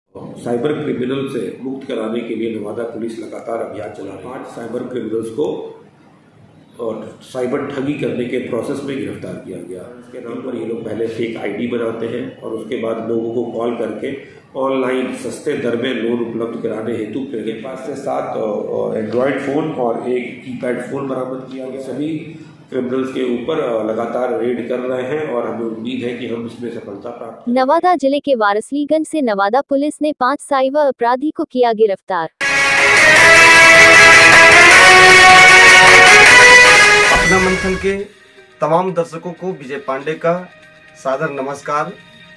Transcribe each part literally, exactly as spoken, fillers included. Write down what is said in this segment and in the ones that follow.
Cyber criminal से मुक्त कराने के लिए नवादा पुलिस लगातार अभियान चला रही है। पांच साइबर क्रिमिनल्स को और साइबर ठगी करने के प्रोसेस में गिरफ्तार किया गया। इसके नाम पर ये लोग पहले फेक आईडी बनाते हैं और उसके बाद लोगों को कॉल करके ऑनलाइन सस्ते दर में लोन उपलब्ध कराने हेतु प्रेरित पास से सात एंड्रॉयड फ़ोन और एक कीपैड फ़ोन बरामद किया गया। सभी क्रिमिनल्स के ऊपर लगातार रेड कर रहे हैं और हमें उम्मीद है कि हम इसमें सफलता प्राप्त। नवादा जिले के वारसलीगंज से नवादा पुलिस ने पांच साइबर अपराधी को किया गिरफ्तार। अपना मंथन के तमाम दर्शकों को विजय पांडे का सादर नमस्कार।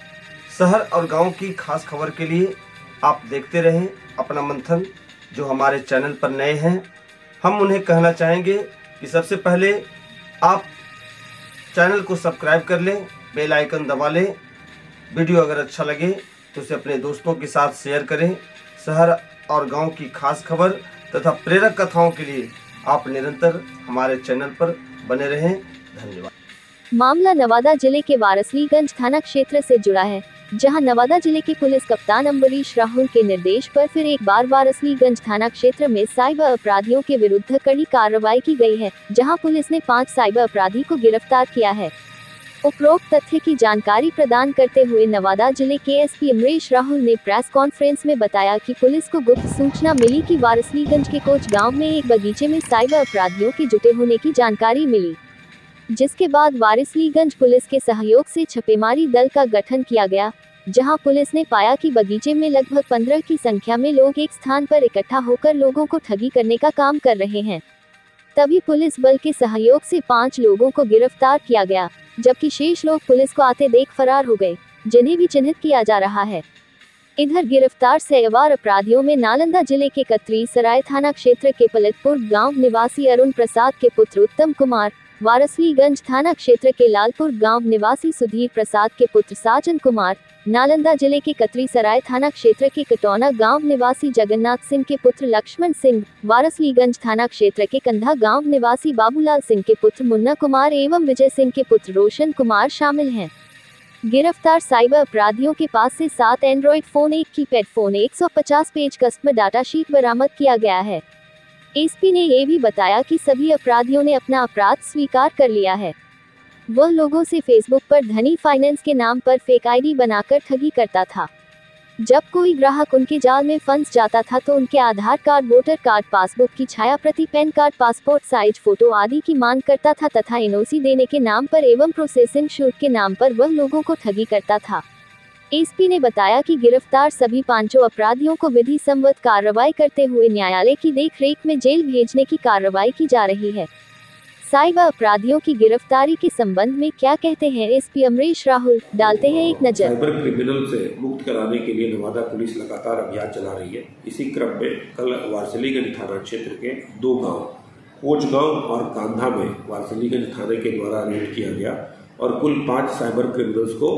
शहर और गांव की खास खबर के लिए आप देखते रहें अपना मंथन। जो हमारे चैनल पर नए हैं, हम उन्हें कहना चाहेंगे कि सबसे पहले आप चैनल को सब्सक्राइब कर लें, बेल आइकन दबा लें। वीडियो अगर अच्छा लगे तो उसे अपने दोस्तों के साथ शेयर करें। शहर और गांव की खास खबर तथा प्रेरक कथाओं के लिए आप निरंतर हमारे चैनल पर बने रहें। धन्यवाद। मामला नवादा जिले के वारसलीगंज थाना क्षेत्र से जुड़ा है, जहां नवादा जिले के पुलिस कप्तान अम्बरीश राहुल के निर्देश पर फिर एक बार वारसलीगंज थाना क्षेत्र में साइबर अपराधियों के विरुद्ध कड़ी कार्रवाई की गई है, जहां पुलिस ने पांच साइबर अपराधी को गिरफ्तार किया है। उपरोक्त तथ्य की जानकारी प्रदान करते हुए नवादा जिले के एसपी अम्बरीश राहुल ने प्रेस कॉन्फ्रेंस में बताया कि पुलिस को गुप्त सूचना मिली कि वारसलीगंज के कोच गांव में एक बगीचे में साइबर अपराधियों के जुटे होने की जानकारी मिली, जिसके बाद वारसलीगंज पुलिस के सहयोग से छापेमारी दल का गठन किया गया, जहां पुलिस ने पाया कि बगीचे में लगभग पंद्रह की संख्या में लोग एक स्थान पर इकट्ठा होकर लोगों को ठगी करने का काम कर रहे हैं। तभी पुलिस बल के सहयोग से पांच लोगों को गिरफ्तार किया गया, जबकि शेष लोग पुलिस को आते देख फरार हो गए, जिन्हें भी चिन्हित किया जा रहा है। इधर गिरफ्तार साइबर अपराधियों में नालंदा जिले के कतरी सराय थाना क्षेत्र के पलटपुर गांव निवासी अरुण प्रसाद के पुत्र उत्तम कुमार, वारसलीगंज थाना क्षेत्र के लालपुर गांव निवासी सुधीर प्रसाद के पुत्र साजन कुमार, नालंदा जिले के कतरी सराय थाना क्षेत्र के कटौना गांव निवासी जगन्नाथ सिंह के पुत्र लक्ष्मण सिंह, वारसलीगंज थाना क्षेत्र के कंधा गांव निवासी बाबूलाल सिंह के पुत्र मुन्ना कुमार एवं विजय सिंह के पुत्र रोशन कुमार शामिल हैं। गिरफ्तार साइबर अपराधियों के पास से सात एंड्रॉयड फोन, एक कीपैड फोन, एक सौ पचास पेज कस्टमर डाटा शीट बरामद किया गया है। एसपी ने ये भी बताया कि सभी अपराधियों ने अपना अपराध स्वीकार कर लिया है। वह लोगों से फेसबुक पर धनी फाइनेंस के नाम पर फेक आईडी बनाकर ठगी करता था। जब कोई ग्राहक उनके जाल में फंस जाता था तो उनके Aadhaar card, voter card, passbook की छाया प्रति, PAN card, passport size photo आदि की मांग करता था तथा एनओसी देने के नाम पर एवं प्रोसेसिंग शुल्क के नाम पर वह लोगों को ठगी करता था। एसपी ने बताया कि गिरफ्तार सभी पांचों अपराधियों को विधि सम्मत कार्रवाई करते हुए न्यायालय की देखरेख में जेल भेजने की कार्रवाई की जा रही है। साइबर अपराधियों की गिरफ्तारी के संबंध में क्या कहते हैं एसपी अम्बरीश राहुल, डालते हैं एक नजर। साइबर क्रिमिनल से मुक्त कराने के लिए नवादा पुलिस लगातार अभियान चला रही है। इसी क्रम में कल वारसलीगंज थाना क्षेत्र के दो गांव कोच गांव और कांधा में वारसलीगंज थाने के द्वारा रेड किया गया और कुल पांच साइबर क्रिमिनल्स को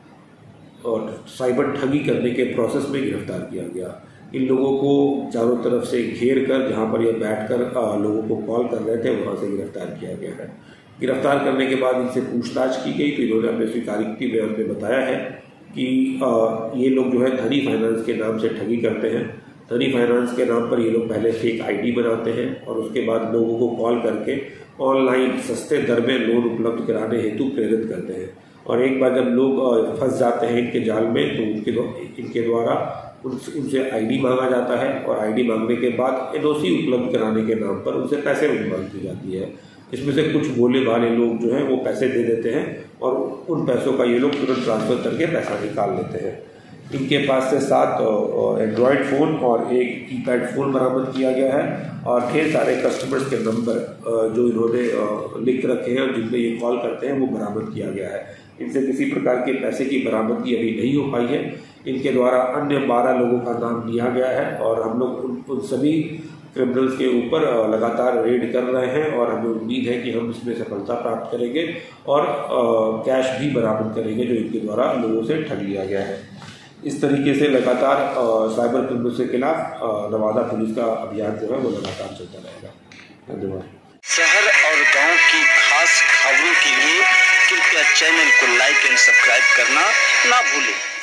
और साइबर ठगी करने के प्रोसेस में गिरफ्तार किया गया। इन लोगों को चारों तरफ से घेर कर, जहां पर ये बैठकर लोगों को कॉल कर रहे थे, वहां से गिरफ्तार किया गया है। गिरफ्तार करने के बाद इनसे पूछताछ की गई तो इन्होंने अपने स्वीकारोक्ति बयान में बताया है कि आ, ये लोग जो है धनी फाइनेंस के नाम से ठगी करते हैं। धनी फाइनेंस के नाम पर ये लोग पहले फेक आईडी बनाते हैं और उसके बाद लोगों को कॉल करके ऑनलाइन सस्ते दर में लोन उपलब्ध कराने हेतु प्रेरित करते हैं। और एक बार जब लोग फंस जाते हैं इनके जाल में तो उनके इनके द्वारा उनसे आईडी मांगा जाता है और आईडी मांगने के बाद एनओसी उपलब्ध कराने के नाम पर उनसे पैसे भी मांग दी जाती है। इसमें से कुछ भोले भाले लोग जो हैं वो पैसे दे देते हैं और उन पैसों का ये लोग तुरंत ट्रांसफर करके पैसा निकाल लेते हैं। इनके पास से सात एंड्रॉयड फ़ोन और एक कीपैड फ़ोन बरामद किया गया है और ढेर सारे कस्टमर्स के नंबर जो इन्होंने लिख रखे हैं और जिनमें ये कॉल करते हैं वो बरामद किया गया है। इनसे किसी प्रकार के पैसे की बरामदगी अभी नहीं हो पाई है। इनके द्वारा अन्य बारह लोगों का नाम लिया गया है और हम लोग उन, उन सभी क्रिमिनल्स के ऊपर लगातार रेड कर रहे हैं और हमें उम्मीद है कि हम इसमें सफलता प्राप्त करेंगे और कैश भी बरामद करेंगे जो इनके द्वारा लोगों से ठग लिया गया है। इस तरीके से लगातार साइबर क्रिमिनल के खिलाफ नवादा पुलिस का अभियान जो है वो लगातार चलता रहेगा। धन्यवाद। शहर और गांव की खास खबरों के लिए कृपया चैनल को लाइक एंड सब्सक्राइब करना ना भूलें।